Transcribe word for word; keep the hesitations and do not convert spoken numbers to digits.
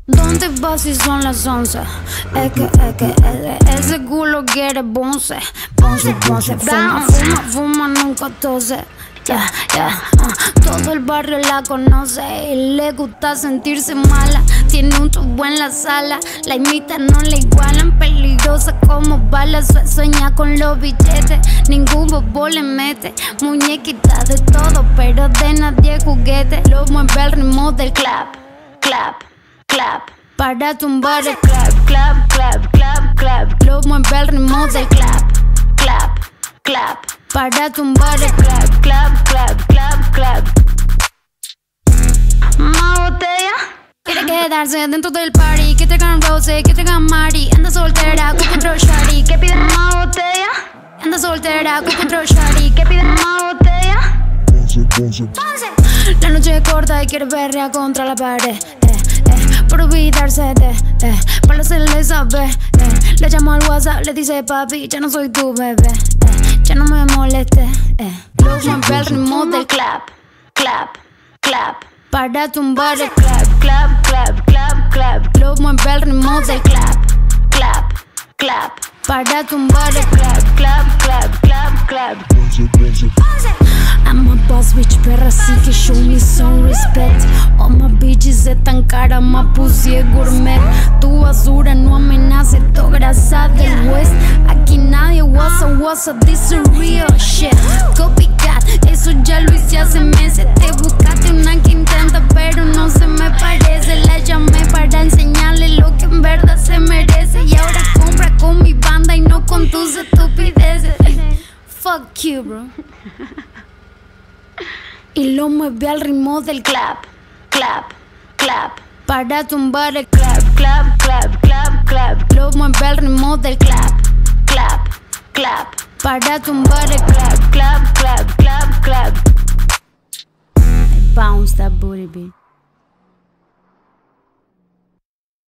¿Dónde vas si son las once? Es que, es que, ese, ese culo quiere bonce. Bonce, bonce, fuma, fuma, fuma, nunca tose. Yeah, yeah, uh. Todo el barrio la conoce y le gusta sentirse mala. Tiene un tubo en la sala, la imita, no la igualan. Peligrosa como balas, sueña con los billetes. Ningún bobo le mete, muñequita de todo, pero de nadie juguete. Lo mueve al ritmo del clap, clap, clap. Para tumbar el clap, clap, clap, clap, clap. Lo mueve al ritmo del clap, clap, clap. Para tumbar el clap, clap, clap, clap, clap. Más botella. Quiere quedarse dentro del party. Que traigan Rose, que traigan Mari. Anda soltera con otro shawty. Que pide más botella. Anda soltera con otro shawty. Que pide más botella. La noche es corta y quiere perrear contra la pared. Por olvidarse de, eh, para hacerle saber, eh. Le llamo al WhatsApp, le dice papi, ya no soy tu bebé, eh. Ya no me moleste, eh. Lo mueve al ritmo del clap, clap, clap. Para tumbar el clap, clap, clap, clap, clap. Lo mueve al ritmo del clap, clap, clap. Para tumbar el clap, clap, clap, clap, clap. I'm a boss bitch, perra, así que show me some respect. All my bitches están cara, más pussy es gourmet. Tu basura no amenaza, esto grasa del west. Aquí nadie wasa, wasa, this is real shit. Copycat, eso ya lo hice hace meses. Te buscaste una que intenta, pero no se me parece. La llamé para enseñarle lo que en verdad se merece. Y ahora compra con mi banda y no con tus estupideces. Fuck you, bro. Y lo mueve al ritmo del clap, clap, clap. Para tumbar el clap, clap, clap, clap, clap. Lo mueve al ritmo del clap, clap, clap. Para tumbar el clap, clap, clap, clap, clap. Bounce that booty beat.